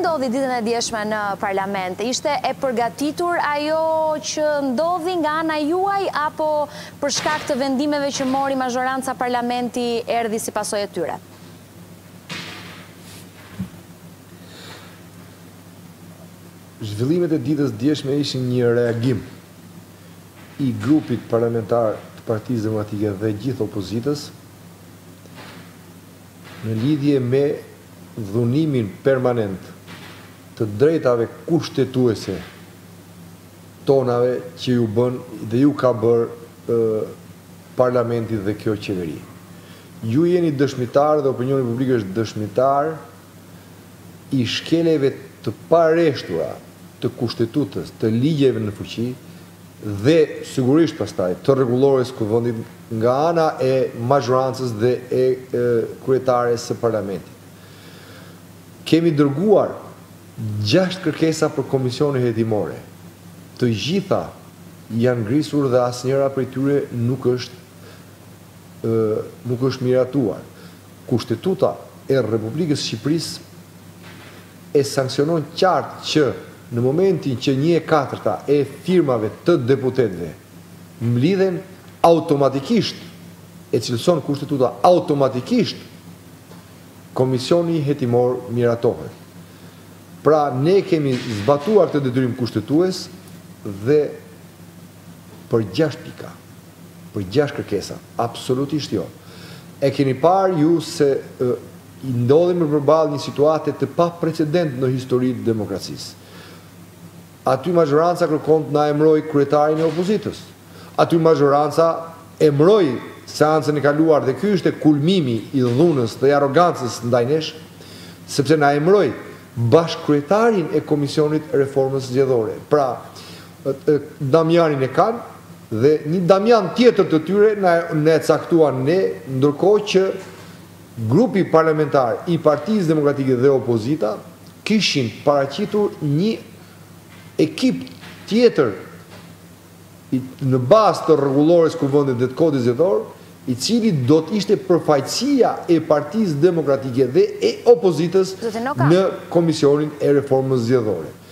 ndodhi ditën e djeshme në parlament? Ishte e përgatitur ajo që ndodhi nga ana juaj, apo për shkak të vendimeve që mori mazhoranca parlamenti erdhi si pasojë e tyre? Zhvillimet e ditës djeshme ishin një reagim i grupit parlamentar të Partisë Demokratike dhe gjithë opozitës në lidhje me dhunimin permanent të drejtave kushtetuese tonave që ju bën dhe ju ka bërë parlamenti dhe kjo qeveri. Ju jeni dëshmitar dhe opinioni publik është dëshmitar i shkeleve të pareshtura të kushtetutës, të ligjeve në fuqi dhe sigurisht pastaj të rregullores kuvendit nga ana e mazhorancës dhe e kryetares së parlamentit. Kemi dërguar 6 kërkesa për komisione hetimore. Të gjitha janë ngrisur dhe asnjëra prej tyre nuk është miratuar. Kushtetuta e Republikës Shqipërisë e sankcionon qartë që në momentin që 1/4 e firmave të deputetëve mblidhen automatikisht, e cilëson kushtetuta automatikisht, komisioni hetimor miratohet. Pra ne kemi zbatuar këtë detyrim kushtetues dhe për 6 pika, për 6 kërkesa, absolutisht jo. E keni parë ju se i ndodhemi përballë një situate të pa precedent në historinë e demokracisë. Aty mazhoranca kërkon të na emëroj kryetarin e opozitës. Aty mazhoranca emëroi seancën e kaluar dhe ky është kulmimi i dhunës dhe arrogancës ndaj nesh, sepse na emëroi bashkëkryetarin e Komisionit Reformës Zgjedhore. Pra, Damianin e kanë dhe një Damian tjetër të tyre ne caktuan ne, ndërkohë që grupi parlamentar i Partisë Demokratike dhe opozita kishin paraqitur një ekip tjetër në bazë të rregullores kuvendit dhe të kodit zgjedhor, i cili do të ishte përfaqësia e Partisë Demokratike dhe e opozitës në Komisionin e Reformës Zgjedhore.